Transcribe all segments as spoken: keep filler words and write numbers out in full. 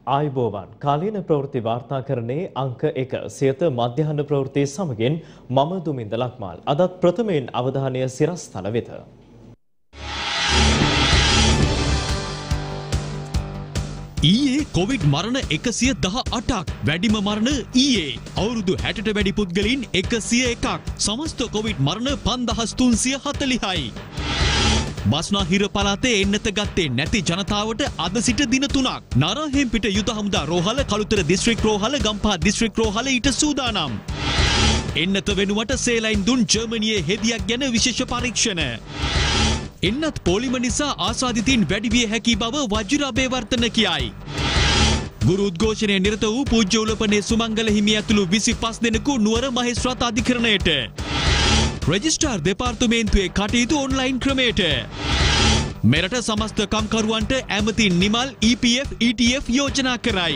ආයුබෝවන් කාලීන ප්‍රවෘත්ති වාර්තාකරණයේ අංක එක සියත මධ්‍යහන ප්‍රවෘත්ති සමගින් මම දුමින්ද ලක්මාල් අදත් ප්‍රථමයෙන් අවධානය සිරස්තල වෙත. ඊයේ කොවිඩ් මරණ එකසිය දහ අටක් වැඩිම මරණ ඊයේ අවුරුදු හැටට වැඩි පුද්ගලයන් එකසිය එකක් සමස්ත කොවිඩ් මරණ පන්දහස් තුන්සිය හතළිහයි. බස්නාහිර පළාතේ එන්නත ගත්තේ නැති ජනතාවට අද සිට දින තුනක් නාරාහෙම්පිට යුද හමුදා රෝහල කළුතර දිස්ත්‍රික් රෝහල ගම්පහ දිස්ත්‍රික් රෝහල ඊට සූදානම්. එන්නත වෙනුවට සේලයින් දුන් ජර්මනියේ හෙදියක් ගැන විශේෂ පරීක්ෂණ. එන්නත් පොලිම නිසා ආසාදිතින් වැඩි විය හැකි බව වජිර අබේවර්තන කියයි. ගුරු උද්ඝෝෂණයේ නිරත වූ පූජ්‍ය උලපනේ සුමංගල හිමි ඇතුළු විසිපස් දෙනෙකු නුවර මහේස්ත්‍රාත් අධිකරණයට. රෙජිස්ට්‍රාර් දෙපාර්තමේන්තුවේ කටයුතු ඔන්ලයින් ක්‍රමයට. මෙරට සමස්ත කම්කරුවන්ට ඇමති Nimal E P F E T F යෝජනා කරයි.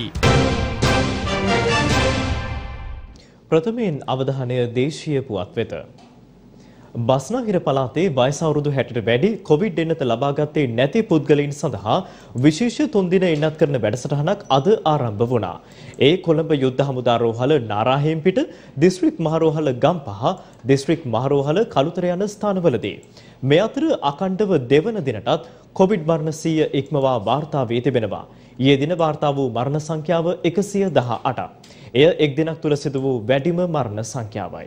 ප්‍රථමයෙන් අවධානය දේශීය පුවත් වෙත. බස්නාහිර පළාතේ වයස අවුරුදු හැටට වැඩි කොවිඩ් එන්නත ලබාගත්තේ නැති පුද්ගලයන් සඳහා විශේෂ තුන් දින එන්නත් කරන වැඩසටහනක් අද ආරම්භ වුණා. ඒ කොළඹ යුද්ධ හමුදා රෝහල නාරාහෙම්පිට, දිස්ත්‍රික් මහරෝහල ගම්පහ, දිස්ත්‍රික් මහරෝහල කළුතර යන ස්ථානවලදී. මේ අතර අඛණ්ඩව දෙවන දිනටත් කොවිඩ් මරණ සියය ඉක්මවා වාර්තා වී තිබෙනවා. ඊයේ දින වාර්තා වූ මරණ සංඛ්‍යාව එකසිය දහ අටක්. එය එක් දිනක් තුළ සිදු වූ වැඩිම මරණ සංඛ්‍යාවයි.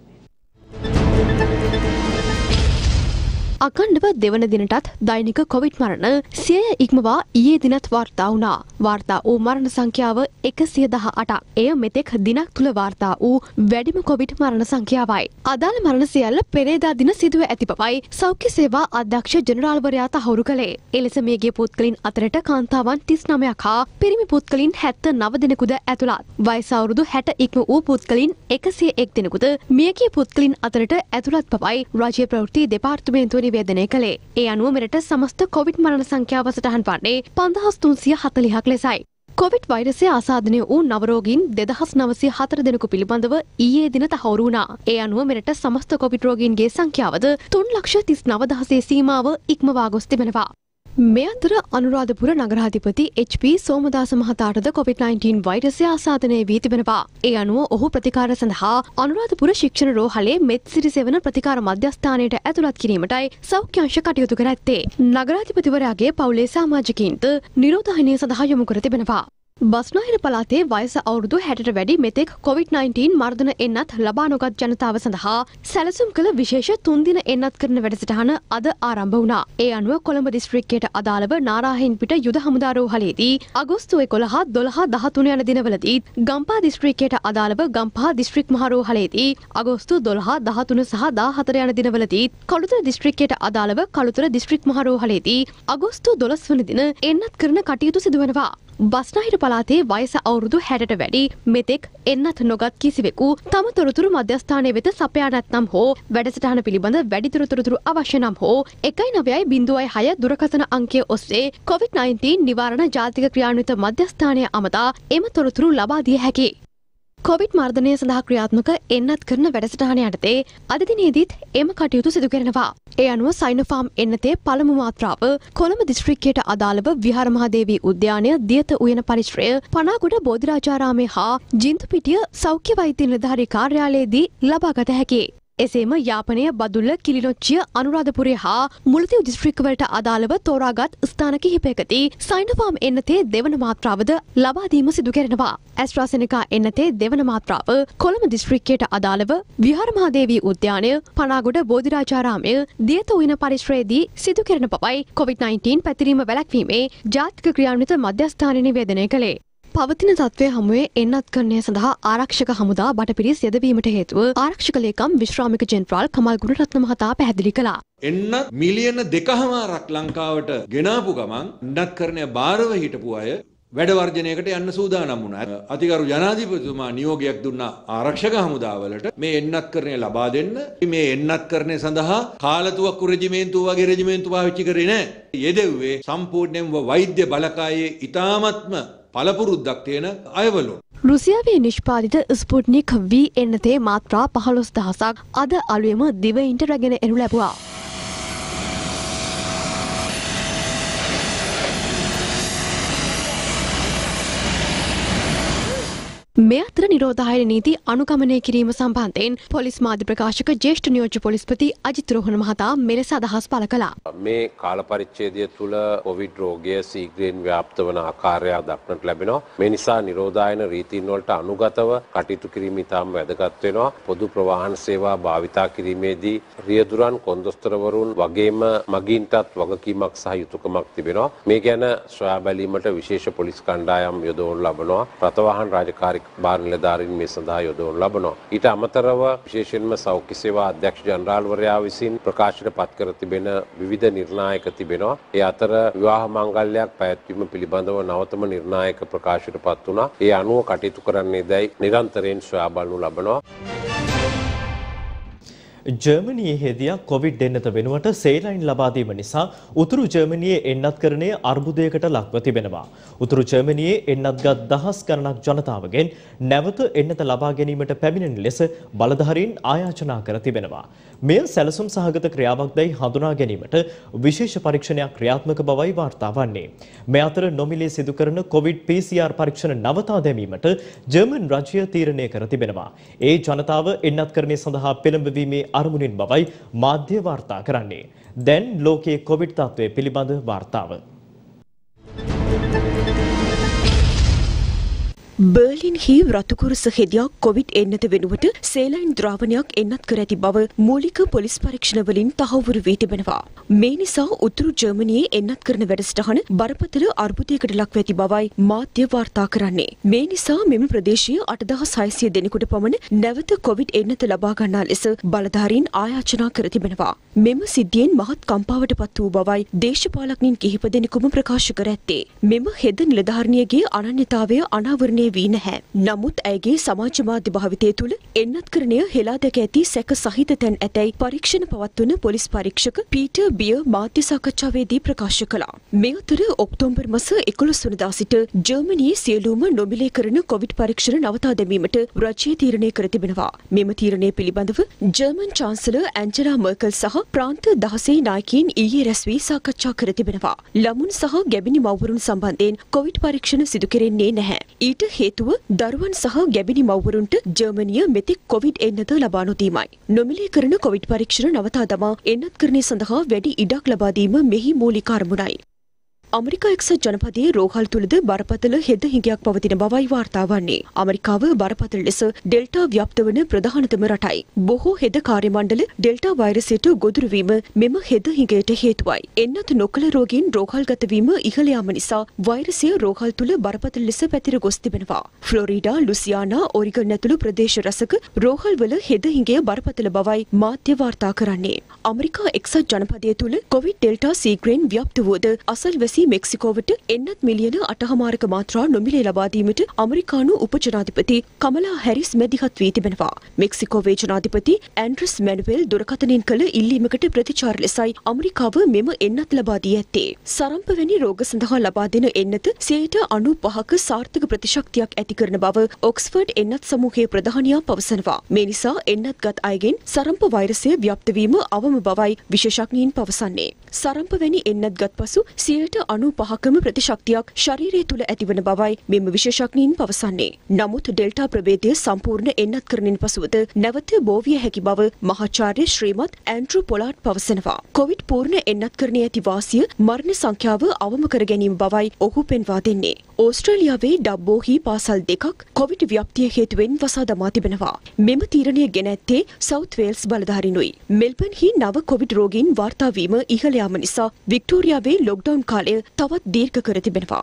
අඛණ්ඩව දෙවන දිනටත් දෛනික කොවිඩ් මරණ සියය ඉක්මවා ඊයේ දිනත් වාර්තා වුණා. වාර්තා වූ මරණ සංඛ්‍යාව එකසිය දහ අටක්. එය මෙතෙක් දිනක් තුල වාර්තා වූ වැඩිම කොවිඩ් මරණ සංඛ්‍යාවයි. අදාළ මරණ සියල්ල පෙරේදා දින සිදුව ඇති බවයි සෞඛ්‍ය සේවා අධ්‍යක්ෂ ජෙනරාල්වරයා තහවුරු කළේ. එලෙස මියගිය පුද්ගලයන් අතරට කාන්තාවන් තිස් නවයක් හා පිරිමි පුද්ගලයන් හැත්තෑ නව දෙනෙකුද ඇතුළත්. වයස අවුරුදු හැට ඉක්ම වූ පුද්ගලයන් එකසිය එක් දෙනෙකුද මියගිය පුද්ගලයන් අතරට ඇතුළත් බවයි රාජ්‍ය ප්‍රවෘත්ති දෙපාර්තමේන්තුව නිවේදනය කළේ. ඒ අනුව මෙරට සමස්ත කොවිඩ් මරණ සංඛ්‍යාව සටහන් වන්නේ පන්දහස් තුන්සිය හතළිහක් ලෙසයි. කොවිඩ් වෛරසය ආසාදනය වූ නවරෝගීන් දෙදහස් නවසිය හතර දෙනෙකු පිළිබඳව ඊයේ දින තහවුරු වුණා. ඒ අනුව මෙරට සමස්ත කොවිඩ් රෝගීන්ගේ සංඛ්‍යාවද තුන් ලක්ෂ තිස් නව දහසේ සීමාව ඉක්මවා ගොස් තිබෙනවා. මේ අතර අනුරාධපුර නගරාධිපති එච් පී සෝමදාස මහතාටද කොවිඩ් නයින්ටීන් වෛරසය ආසාදනය වී තිබෙනවා. ඒ අනුව ඔහු ප්‍රතිකාර සඳහා අනුරාධපුර ශික්ෂණ රෝහලේ මෙත් සිරි සෙවන ප්‍රතිකාර මධ්‍යස්ථානයට ඇතුළත් කිරීමටයි සෞඛ්‍ය අංශ කටයුතු කර ඇත්තේ. නගරාධිපතිවරයාගේ පවුලේ සමාජිකයින්ට නිරෝධායනය සඳහා යොමු කර තිබෙනවා. බස්නාහිර පළාතේ වයස අවුරුදු හැටට වැඩි මෙතෙක් කොවිඩ් නයින්ටීන් මර්ධන එන්නත් ලබා නොගත් ජනතාව සඳහා සැලසුම් කළ විශේෂ තුන් දින එන්නත් කරන වැඩසටහන අද ආරම්භ වුණා. ඒ අනුව කොළඹ දිස්ත්‍රික්කයට අදාළව නාරාහෙන්පිට යුද හමුදා රෝහලේදී අගෝස්තු එකොළහ දොළහ දහතුන යන දිනවලදී ගම්පහ දිස්ත්‍රික්කයට අදාළව ගම්පහ දිස්ත්‍රික් මහ රෝහලේදී අගෝස්තු දොළහ දහතුන සහ දාහතර යන දිනවලදී කළුතර දිස්ත්‍රික්කයට අදාළව කළුතර දිස්ත්‍රික් මහ රෝහලේදී අගෝස්තු දොළොස් වන දින එන්නත් කරන කටයුතු සිදුවනවා. බස්නාහිර පළාතේ වයස අවුරුදු හැටට වැඩි මෙතෙක් එන්නත් නොගත් කිසිවෙකු තම තොරතුරු මධ්‍යස්ථානය වෙත සපයා නැත්නම් හෝ වැඩසටහන පිළිබඳ වැඩිදුර තොරතුරු අවශ්‍ය නම් හෝ එකයි නවයයි බිංදුවයි හය දුරකථන අංකය ඔස්සේ කොවිඩ් නයින්ටීන් නිවාරණ ජාතික ක්‍රියාන්විත මධ්‍යස්ථානය අමතා එම තොරතුරු ලබා දිය හැකියි. කොවිඩ් මර්ධනය සඳහා ක්‍රියාත්මක එන්නත් කරන වැඩසටහන යටතේ අද දිනේදීත් එම කටයුතු සිදු කරනවා. ඒ අනුව සයිනෝෆාම් එන්නතේ පළමු මාත්‍රාව කොළඹ දිස්ත්‍රික්කයට අදාළව විහාර මහදේවී උද්‍යානය දියත උයන පරිශ්‍රය පනාගොඩ බෝධිරාජාරාමය හා ජින්තුපිටිය සෞඛ්‍ය වෛද්‍ය නිලධාරී කාර්යාලයේදී ලබාගත හැකියි. එසේම යාපනය බදුල්ල කිලිනොච්චිය අනුරාධපුරය හා මුලතිව් දිස්ත්‍රික්කවලට අදාළව තෝරාගත් ස්ථාන කිහිපයකදී සයිනෝෆාම් එන්නතේ දෙවන මාත්‍රාවද ලබා දීම සිදු කරනවා. ඇස්ට්‍රාසෙනිකා එන්නතේ දෙවන මාත්‍රාව කොළඹ දිස්ත්‍රික්කයට අදාළව විහාර මහදේවී උද්‍යානය පනාගොඩ බෝධිරාජාරාමය දියත උයන පරිශ්‍රයේදී සිදු කරන බවයි කොවිඩ් නයින්ටීන් පැතිරීම වැළැක්වීමේ ජාතික ක්‍රියාන්විත මධ්‍යස්ථානය නිවේදනය කළේ. පවතින තත්ත්වය හමුවේ එන්නත්කරණය සඳහා ආරක්ෂක හමුදා බටපිරිස් යෙදවීමට හේතුව ආරක්ෂක ලේකම් විශ්‍රාමික ජෙනරාල් කමල් ගුණරත්න මහතා පැහැදිලි කළා. එන්නත් මිලියන දෙකහමාරක් ලංකාවට ගෙනාපු ගමන් එන්නත්කරණය බාරව හිටපු අය වැඩ වර්ජනයකට යන්න සූදානම් වුණා. අතිගරු ජනාධිපතිතුමා නියෝගයක් දුන්නා ආරක්ෂක හමුදාවලට මේ එන්නත්කරණය ලබා දෙන්න. මේ එන්නත්කරණය සඳහා කාලතුවක්කු රෙජිමේන්තුව වගේ රෙජිමේන්තු පාවිච්චි කරේ නැහැ. යෙදෙව්වේ සම්පූර්ණයෙන්ම වෛද්‍ය බලකායේ ඉතාමත්ම පළපුරුද්දක් තියෙන අයවලු. රුසියාවේ නිෂ්පාදිත ස්පුට්නික් වී එන්නතේ මාත්‍රා පහළොස් දහසක් අද අලුයම දිවයින්ට රැගෙන එනු ලැබුවා. මේ අතර නිරෝධායන නීති අනුගමනය කිරීම සම්බන්ධයෙන් පොලිස් මාධ්‍ය ප්‍රකාශක ජ්‍යෙෂ්ඨ නියෝජ්‍ය පොලිස්පති අජිත් රෝහණ මහතා මෙලෙස අදහස් පළ කළා. මේ කාල පරිච්ඡේදය තුළ කොවිඩ් රෝගය ශීඝ්‍රයෙන් ව්‍යාප්ත වන ආකාරය දක්නට ලැබෙනවා. මේ නිසා නිරෝධායන රීතීන් වලට අනුගතව කටයුතු කිරීම ඉතාම වැදගත් වෙනවා. පොදු ප්‍රවාහන සේවා භාවිතා කිරීමේදී රියදුරන් කොන්දොස්තරවරුන් වගේම මගීන්ටත් වගකීමක් සහ යුතුයකමක් තිබෙනවා. මේ ගැන සොයා බැලීමට විශේෂ පොලිස් කණ්ඩායම් යොදවනු ලබනවා. රථවාහන රාජකාරී භාර නිලධාරීන් මේ සඳහා යොදවනු ලබනවා. ඊට අමතරව විශේෂයෙන්ම සෞඛ්‍ය සේවා අධ්‍යක්ෂ ජනරාල්වරයා විසින් ප්‍රකාශයට පත් කර තිබෙන විවිධ නිර්ණායක තිබෙනවා. ඒ අතර විවාහ මංගල්‍යයක් පැවැත්වීම පිළිබඳව නවතම නිර්ණායක ප්‍රකාශයට පත් වුණා. ඒ අනුව කටයුතු කරන්නේ දැයි නිරන්තරයෙන් සොයා බලනු ලබනවා. ජර්මනියේ හෙදියක් කොවිඩ් එන්නත වෙනුවට සේලයින් ලබා දීම නිසා උතුරු ජර්මනියේ එන්නත්කරණය අර්බුදයකට ලක්ව තිබෙනවා. උතුරු ජර්මනියේ එන්නත්ගත් දහස් ගණනක් ජනතාවගෙන් නැවත එන්නත ලබා ගැනීමට පැමිණෙන ලෙස බලධාරීන් ආයාචනා කර තිබෙනවා. මෙය සැලසුම් සහගත ක්‍රියාවක් දැයි හඳුනා ගැනීමට විශේෂ පරීක්ෂණයක් ක්‍රියාත්මක බවයි වාර්තා වන්නේ. මේ අතර නොමිලේ සිදු කරන කොවිඩ් පී සී ආර් පරීක්ෂණ නවතා දැමීමට ජර්මන් රජය තීරණය කර තිබෙනවා. ඒ ජනතාව එන්නත්කරණය සඳහා පෙළඹවීමේ අරමුණින් බවයි මාධ්‍ය වාර්තා කරන්නේ. දැන් ලෝකයේ කොවිඩ් තත්ත්වය පිළිබඳ වාර්තාව. බර්ලින්හි රතුකුරුස හෙදියක් කොවිඩ් එන්නත වෙනුවට සේලයින් ද්‍රාවණයක් එන්නත් කර ඇති බව මූලික පොලිස් පරීක්ෂණවලින් තහවුරු වී තිබෙනවා. මේ නිසා උතුරු ජර්මනියේ එන්නත් කරන වැඩසටහන බරපතල අර්බුදයකට ලක්ව ඇති බවයි මාධ්‍ය වාර්තා කරන්නේ. මේ නිසා මෙම ප්‍රදේශයේ අටදහස් හයසිය දෙනෙකුට පමණ නැවත කොවිඩ් එන්නත ලබා ගන්නා ලෙස බලධාරීන් ආයාචනා කර තිබෙනවා. මෙම සිද්ධියෙන් මහත් කම්පාවට පත් වූ බවයි දේශපාලඥයින් කිහිප දෙනෙකුම ප්‍රකාශ කර ඇත්තේ. මෙම හෙද නිලධාරණියගේ අනන්‍යතාවය අනාවරණය වී නැහැ. නමුත් ඇයගේ සමාජ මාධ්‍ය භාවිතය තුළ එන්නත්කරණය හෙලා දැක ඇති සැක සහිත තැන් ඇතැයි පරීක්ෂණ පවත්වන පොලිස් පරීක්ෂක පීටර් බියර් මාධ්‍ය සාකච්ඡාවේදී ප්‍රකාශ කළා. මේ අතර ඔක්තෝබර් මාස එකොළොස් වනදා සිට ජර්මනියේ සියලුම නොමිලේ කරන කොවිඩ් පරීක්ෂණ නවතා දැමීමට රජය තීරණය කර තිබෙනවා. මෙම තීරණය පිළිබඳව ජර්මන් චාන්සලර් ඇන්ජලා මර්කල් සහ ප්‍රාන්ත දහසේ නායකයින් ඊයේ රැස් වී සාකච්ඡා කර තිබෙනවා. ළමුන් සහ ගැබිණි මව්වරුන් සම්බන්ධයෙන් කොවිඩ් පරීක්ෂණ සිදු කෙරෙන්නේ නැහැ. ඊට හේතුව දරුවන් සහ ගැබිණි මව්වරුන්ට ජර්මනිය මෙතෙක් කොවිඩ් එන්නත ලබා නොදීමයි. නොමිලේ කරන කොවිඩ් පරීක්ෂණ නවතා දමා එන්නත්කරණය සඳහා වැඩි ඉඩක් ලබා දීම මෙහි මූලික අරමුණයි. අමරිකා එක්සත් ජනපදයේ රෝහල් තුළද බරපතල හෙද හිඟයක් පවතින බවයි වාර්තා වන්නේ. අමරිකාව බරපතල ලෙස ඩෙල්ටා ව්‍යාප්ත වන ප්‍රධානතම රටයි. බොහෝ හෙද කාර්ය මණ්ඩල ඩෙල්ටා වෛරසයට ගොදුරු වීම මෙම හෙද හිඟයට හේතුවයි. එන්නත් නොකළ රෝගීන් රෝහල්ගත වීම ඉහළ යාම නිසා වෛරසය රෝහල් තුළ බරපතල ලෙස පැතිර ගොස් තිබෙනවා. ෆ්ලොරිඩා, ලුසියානා, ඔරිගන් ඇතුළු ප්‍රදේශ රැසක රෝහල්වල හෙද හිඟය බරපතල බවයි මාධ්‍ය වාර්තා කරන්නේ. අමරිකා එක්සත් ජනපදයේ තුළ කොවිඩ් ඩෙල්ටා සීග්‍රයෙන් ව්‍යාප්ත වූද අසල්වැසි මෙක්සිකෝවට එන්නත් මිලියන අටහමාරක මාත්‍රා නොමිලේ ලබා දීමට අමරිකානු උපජනාධිපති කමලා හැරිස් මැදිහත් වී තිබෙනවා. මෙක්සිකෝවේ ජනාධිපති ඇන්ඩ්‍රස් මැනුවෙල් දුරකථනයෙන් කළ ඉල්ලීමකට ප්‍රතිචාර ලෙසයි අමරිකාව මෙම එන්නත් ලබා දී ඇත්තේ. සරම්ප වැනි රෝග සඳහා ලබා දෙන එන්නත සියයට අනූපහක සාර්ථක ප්‍රතිශක්තියක් ඇති කරන බව ඔක්ස්ෆර්ඩ් එන්නත් සමූහයේ ප්‍රධානියා පවසනවා. මේ නිසා එන්නත්ගත් අයගෙන් සරම්ප වෛරසය ව්‍යාප්ත වීම අවම බවයි විශේෂඥයින් පවසන්නේ. සරම්ප වැනි එන්නත්ගත් පසු සියයට අනූපහකම ප්‍රතිශක්තියක් ශරීරය තුළ ඇතිවන බවයි මෙම විශේෂඥයින් පවසන්නේ. නමුත් ඩෙල්ටා ප්‍රභේදය සම්පූර්ණ එන්නත්කරණයෙන් පසුවද නැවත බෝවිය හැකි බව මහාචාර්ය ශ්‍රීමත් ඇන්ඩ්‍රු පොලාට් පවසනවා. කොවිඩ් පූර්ණ එන්නත්කරණයේ ඇති වාසිය මරණ සංඛ්‍යාව අවම කර ගැනීම බවයි ඔහු පෙන්වා දෙන්නේ. ඕස්ට්‍රේලියාවේ ඩබ්බෝහි පාසල් දෙකක් කොවිඩ් ව්‍යාප්තිය හේතුවෙන් වසා දමා තිබෙනවා. මෙම තීරණය ගෙන ඇත්තේ සවුත් වේල්ස් බලධාරීනුයි. මෙල්බර්න්හි නව කොවිඩ් රෝගීන් වාර්තා වීම ඉහළ යාම නිසා වික්ටෝරියාවේ ලොක්ඩවුන් කාලය තවත් දීර්ඝ කර තිබෙනවා.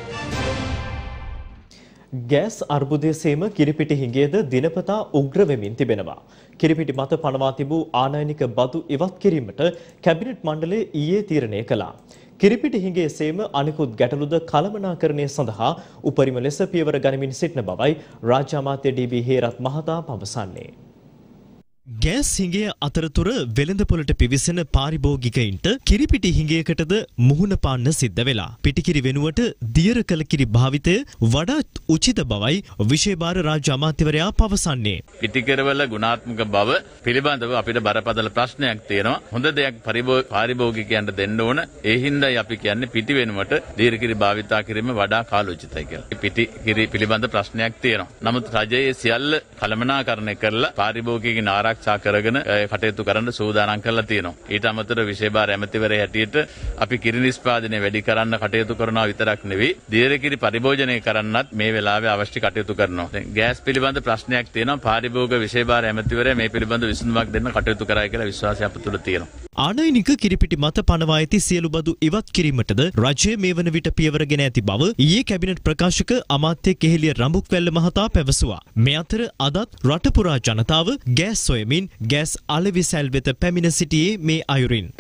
ගෑස් අර්බුදය සේම කිරිපිටි හිඟයද දිනපතා උග්‍ර වෙමින් තිබෙනවා. කිරිපිටි මත පනවා තිබූ ආනයනික බදු ඉවත් කිරීමට කැබිනට් මණ්ඩලය ඊයේ තීරණය කළා. කිරිපිටි හිඟේ සේම අනිකුත් ගැටලුද කළමනාකරණය සඳහා උපරිම ලෙස පියවර ගනිමින් සිටින බවයි රාජ්‍ය අමාත්‍ය ඩී.බී. හේරත් මහතා පවසන්නේ. ගෑස් හිඟය අතරතුර වෙළඳපොළට පිවිසෙන පාරිභෝගිකයින්ට කිරිපිටි හිඟයකටද මුහුණ පාන්න සිද්ධ වෙලා. පිටිකිරි වෙනුවට දියර කළ කිරි භාවිතය වඩාත් උචිත බවයි විශේෂ රාජ්‍ය අමාත්‍යවරයා පවසන්නේ. පිටිකරවල ගුණාත්මක බව පිළිබඳව අපිට බරපතල ප්‍රශ්නයක් තියෙනවා. හොඳ දෙයක් පාරිභෝගිකයන්ට දෙන්න ඕන. ඒ හින්දායි අපි කියන්නේ පිටි වෙනුවට දියර කිරි භාවිතා කිරීම වඩා කාලෝචිතයි කියලා. පිටිකිරි පිළිබඳ ප්‍රශ්නයක් තියෙනවා. නමුත් රජයේ සියල්ල කළමනාකරණය කරලා පාරිභෝගිකයන් ආරක්ෂා ආරක්ෂා කරගෙන කටයුතු කරන්න සූදානම් කරලා තියෙනවා. ඊට අමතරව විශේෂ භාර ඇමතිවරයා හැටියට අපි කිරි නිෂ්පාදනය වැඩි කරන්න කටයුතු කරනවා විතරක් නෙවෙයි දියර කිරි පරිභෝජනය කරන්නත් මේ වෙලාවේ අවශ්‍ය කටයුතු කරනවා. දැන් ගෑස් පිළිබඳ ප්‍රශ්නයක් තියෙනවා. පාරිභෝග විශේෂ භාර ඇමතිවරයා මේ පිළිබඳ විසඳුමක් දෙන්න කටයුතු කරයි කියලා විශ්වාසය අප තුළ තියෙනවා. ආනයනික කිරිපිටි මත පනවා ඇති සියලු බදු ඉවත් කිරීමටද රජය මේ වන විට පියවරගෙන ඇති බව ඊයේ කැබිනට් ප්‍රකාශක අමාත්‍ය කෙහෙලිය රඹුක්වැල්ල මහතා පැවසුවා. මේ අතර අදත් රට පුරා ජනතාව ගෑස් සොයමින් ගෑස් අලෙවිසැල් වෙත පැමිණ සිටියේ මේ අයුරින්.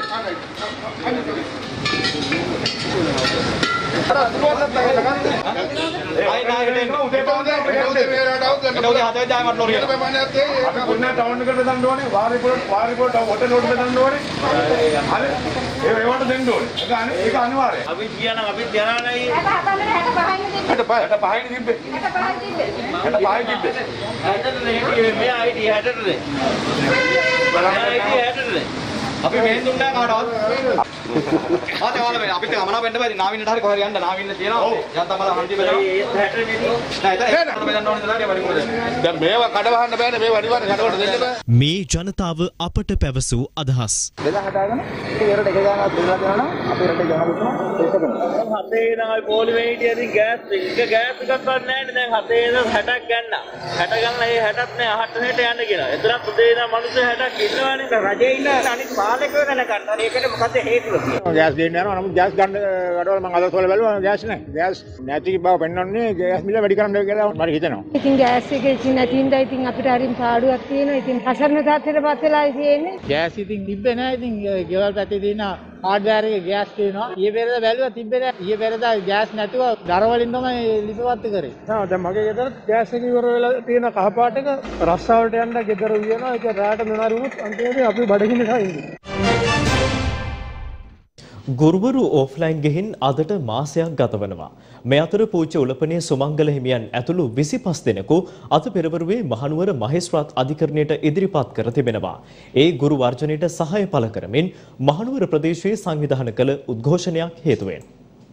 අපි මෙහෙන් දුන්නා කාටවත් ආතේ වල මේ අපිට ගමන වෙන්න බැරි නාවින්නට හරි කොහරි යන්න නාවින්න තියෙනවා යන් තමයි හන්දි බෙදලා ඒ හැටරේ නෑ එතන බෙදන්න ඕනේ දාලා බැරි මොකද දැන් මේව කඩවහන්න බෑනේ මේ වඩිවන්න කඩවට දෙන්න බෑ මේ ජනතාව අපට පැවසූ අදහස් බෙදා හදාගෙන ඉතින් ඒකට එක ගානක් දුන්නා දෙනවා නම් අපේ රටේ ගහන දුන්නා ඒක හතේ නයි පොලිමේ හිටියදී ගෑස් එක ගෑස් එකක් ගන්න නැහැ දැන් හතේ ඉඳන් හැටක් ගන්න හැට ගන්න ඒ හැටත් නෑ අහට හෙට යන්න කියලා එතන පුදේ ඉඳන් මිනිස්සු හැටක් ඉන්නවනේ රජේ ඉන්න අනිත් පාලකයෝ දැන ගන්න ඒකට මොකද හේතුව ගෑස් ගේන්න යනවා නමුත් ගෑස් ගන්න කඩවල මම අදත් වල බැලුවා ගෑස් නැහැ ගෑස් නැති බව පෙන්වන්නේ ගෑස් මිල වැඩි කරන්න කියලා මට හිතෙනවා ඉතින් ගෑස් එකේ ඉතින් නැති හින්දා ඉතින් අපිට හරිම පාඩුවක් තියෙනවා ඉතින් අසරණ තත්ත්වයටපත් වෙලා තියෙන්නේ ගෑස් ඉතින් තිබ්බේ නැහැ ඉතින් ගෙවල් පැත්තේ තියෙන හાર્ඩ්වෙයාර් එකේ ගෑස් තියෙනවා ඊයේ පෙරේද බැලුවා තිබ්බේ නැහැ ඊයේ පෙරේද ගෑස් නැතුව දරවලින් තමයි ලිපවත් කරේ ආ දැන් මගේ ගෙදර ගෑස් එක ඉවර වෙලා තියෙන කහ පාට එක රස්සාවට යන්න ගෙදර උයනවා ඒක රාට මොනාරි වුණොත් අන්තිමේදී අපි බඩගින්න ඉන්නේ ගුරුවරු ඕෆ්ලයින් ගෙහින් අදට මාසයක් ගත වනවා. මේ අතර පූජ්‍ය උලපනේ සුමංගල හිමියන් ඇතුළු විසිපස් දෙනෙකු අද පෙරවරුවේ මහනුවර මහේස්ත්‍රාත් අධිකරණයට ඉදිරිපත් කර තිබෙනවා. ඒ ගුරු වර්ජනයට සහාය පළ කරමින් මහනුවර ප්‍රදේශයේ සංවිධානය කළ උද්ඝෝෂණයක් හේතුවෙන්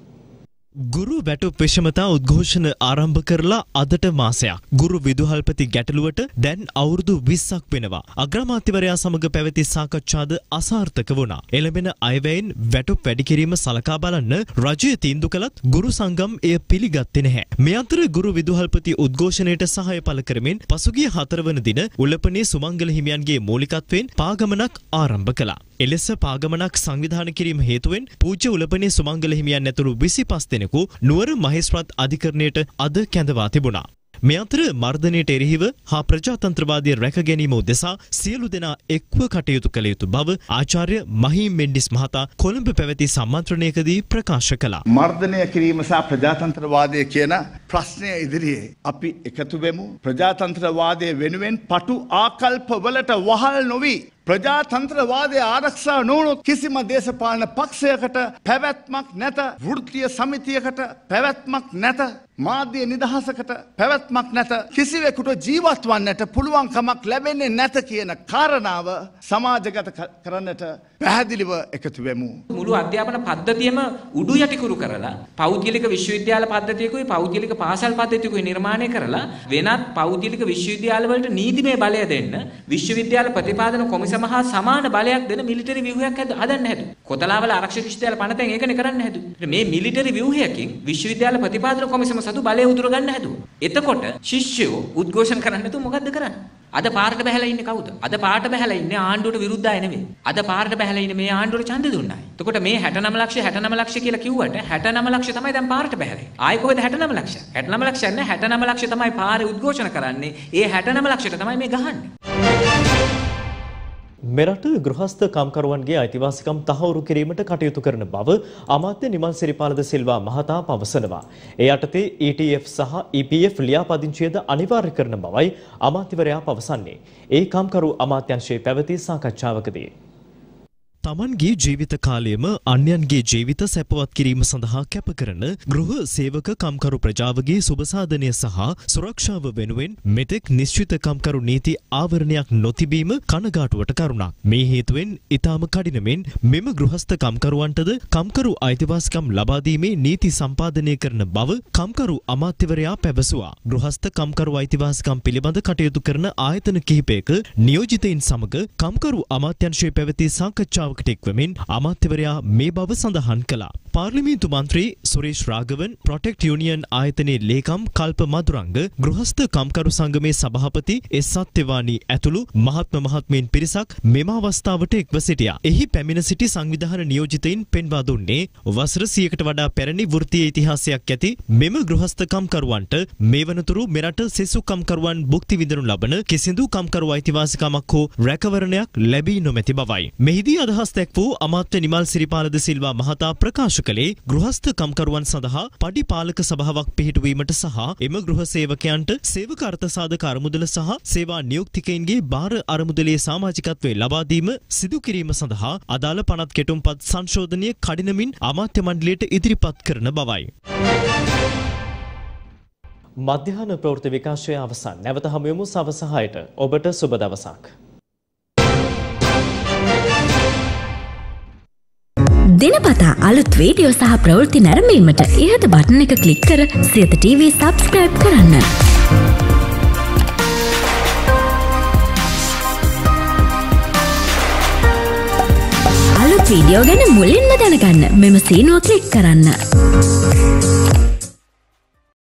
ගුරු වැටුප් විෂමතා උද්ඝෝෂණ ආරම්භ කරලා අදට මාසයක්. ගුරු විදුහල්පති ගැටලුවට දැන් අවුරුදු විස්සක් වෙනවා. අග්‍රාමාත්‍යවරයා සමග පැවති සාකච්ඡාද අසාර්ථක වුණා. එළඹෙන අයවැයෙන් වැටුප් වැඩි කිරීම සලකා බලන්න රජය තීන්දුව කළත් ගුරු සංගම් එය පිළිගත්තේ නැහැ. මේ අතර ගුරු විදුහල්පති උද්ඝෝෂණයට සහාය පළ කරමින් පසුගිය හතරවන දින උලපනේ සුමංගල හිමියන්ගේ මූලිකත්වයෙන් පාගමනක් ආරම්භ කළා. එලෙස පාගමනක් සංවිධානය කිරීම හේතුවෙන් පූජ්‍ය උලපනේ සුමංගල හිමියන් ඇතුළු විසිපස් දෙනෙකු නුවර මහේස්ත්‍රාත් අධිකරණයට අද කැඳවා තිබුණා. මේ අතර මර්ධනයට එරෙහිව හා ප්‍රජාතන්ත්‍රවාදී රැක ගැනීම උදෙසා සියලු දෙනා එක්ව කටයුතු කළ යුතු බව ආචාර්ය මහීම් මෙන්ඩිස් මහතා කොළඹ පැවති සම්මන්ත්‍රණයකදී ප්‍රකාශ කළා. මර්ධනය කිරීම සහ ප්‍රජාතන්ත්‍රවාදය කියන ප්‍රශ්නය ඉදිරියේ අපි එකතු වෙමු. ප්‍රජාතන්ත්‍රවාදය වෙනුවෙන් පටු ආකල්පවලට වහල් නොවී ප්‍රජාතන්ත්‍රවාදය ආරක්ෂා නොවුණොත් කිසිම දේශපාලන පක්ෂයකට පැවැත්මක් නැත, වෘත්තීය සමිතියකට පැවැත්මක් නැත, මාධ්‍ය නිදහසකට පැවැත්මක් නැත, කිසිවෙකුට ජීවත් වන්නට පුළුවන්කමක් ලැබෙන්නේ නැත කියන කාරණාව සමාජගත කරන්නට පැහැදිලිව එකතු වෙමු. මුළු අධ්‍යාපන පද්ධතියම උඩු යටිකුරු කරලා පෞද්ගලික විශ්වවිද්‍යාල පද්ධතියකුයි පෞද්ගලික පාසල් පද්ධතියකුයි නිර්මාණය කරලා වෙනත් පෞද්ගලික විශ්වවිද්‍යාල වලට නීතිමය බලය දෙන්න විශ්වවිද්‍යාල ප්‍රතිපාදන කොමිසම මහා සමාන බලයක් දෙන මිලිටරි ව්‍යුහයක් හදන්න හැදුවා. කොතලාවල ආරක්ෂක විශ්වවිද්‍යාල පනතෙන් ඒකනේ කරන්න හැදුවා. මේ මිලිටරි ව්‍යුහයකින් විශ්වවිද්‍යාල ප්‍රතිපාදන කොමිසම සතු බලය උදුර ගන්න හැදුවා. එතකොට ශිෂ්‍යයෝ උද්ඝෝෂණ කරන්න නැතුව මොකද්ද කරන්නේ? අද පාරට බහැලා ඉන්නේ කවුද? අද පාරට බහැලා ඉන්නේ ආණ්ඩුවට විරුද්ධ අය නෙමෙයි. අද පාරට බහැලා ඉන්නේ මේ ආණ්ඩුවට ඡන්ද දුන්න අය. එතකොට මේ හැටනම ලක්ෂ හැටනම ලක්ෂ කියලා කිව්වට හැටනම ලක්ෂ තමයි දැන් පාරට බහැලා. ආයි කොහෙද හැටනම ලක්ෂ? හැටනම ලක්ෂ නැහැ හැටනම ලක්ෂ තමයි පාරේ උද්ඝෝෂණ කරන්නේ. ඒ හැටනම ලක්ෂයට තමයි මේ ගහන්නේ. මෙරට ගෘහස්ත කම්කරුවන්ගේ අයිතිවාසිකම් තහවුරු කිරීමට කටයුතු කරන බව අමාත්‍ය නිමල් සිරිපාලද සිල්වා මහතා පවසනවා. ඒ යටතේ E T F සහ E P F ලියාපදිංචියද අනිවාර්ය කරන බවයි අමාත්‍යවරයා පවසන්නේ. ඒ කම්කරු අමාත්‍යංශයේ පැවති සාකච්ඡාවකදී තමන්ගේ ජීවිත කාලයම අන්‍යයන්ගේ ජීවිත සැපවත් කිරීම සඳහා කැප කරන ගෘහ සේවක කම්කරු ප්‍රජාවගේ සුබසාධනය සහ සුරක්ෂාව වෙනුවෙන් මෙතෙක් නිශ්චිත කම්කරු නීති ආවරණයක් නොතිබීම කනගාටුවට කරුණක්. මේ හේතුවෙන් ඊටාම කඩිනමින් මෙම ගෘහස්ත කම්කරුවන්ටද කම්කරු අයිතිවාසිකම් ලබා දීමේ නීති සම්පාදනය කරන බව කම්කරු අමාත්‍යවරයා පැවසුවා. ගෘහස්ත කම්කරු අයිතිවාසිකම් පිළිබඳ කටයුතු කරන ආයතන කිහිපයක නියෝජිතයින් සමග කම්කරු අමාත්‍යංශයේ පැවති සාකච්ඡාව ෙක්වමින් අමාත්‍යවරයා මේ බව සඳහන් කළා. පාර්ලිමේන්තු මන්ත්‍රී සුරේෂ් රාගවන් ප්‍රොටෙක්ට් යුනියන් ආයතනයේ ලේකම් කල්ප මදුරංග ගෘහස්ත කම්කරු සංගමේ සභාපති එස් සත්‍යවානී ඇතුළු මහත්ම මහත්මීන් පිරිසක් මෙම අවස්ථාවට එක්ව සිටියා. එහි පැමිණ සිටි සංවිධාන නියෝජිතයින් පෙන්වා දුන්නේ වසර සියයකට වඩා පැරණි වෘත්තීය ඉතිහාසයක් ඇති මෙම ගෘහස්ත කම්කරුවන්ට මේ වනතුරු මෙරට සෙසු කම්කරුවන් භුක්ති විඳිනු ලබන කිසිදු කම්කරු අයිතිවාසිකමක් හෝ රැකවරණයක් ලැබී නොමැති බවයි. මෙහිදී අදහස් දැක් වූ අමාත්‍ය නිමල් සිරිපාලද සිල්වා මහතා ප්‍රකාශ කළේ ගෘහස්ත කම්කරුවන් සඳහා පඩිපාලක සභාවක් පිහිටුවීමට සහ එම ගෘහ සේවකයන්ට සේවක අර්ථසාධක අරමුදල සහ සේවා නියුක්තිකයින්ගේ බාර අරමුදලේ සමාජිකත්වය ලබා දීම සිදු කිරීම සඳහා අදාළ පනත් කෙටුම්පත් සංශෝධනය කඩිනමින් අමාත්‍ය මණ්ඩලයට ඉදිරිපත් කරන බවයි. මධ්‍යහන ප්‍රවෘත්ති විකාශය අවසන්. නැවත හමු වෙමු සවස හයට. ඔබට සුබ දවසක්. දිනපතා අලුත් වීඩියෝ සහ ප්‍රවෘත්ති නැරඹීමට ඉහත බටන් එක ක්ලික් කර සියත ටීවී සබ්ස්ක්‍රයිබ් කරන්න. අලුත් වීඩියෝ ගැන මුලින්ම දැනගන්න මෙම සීනුව ක්ලික් කරන්න.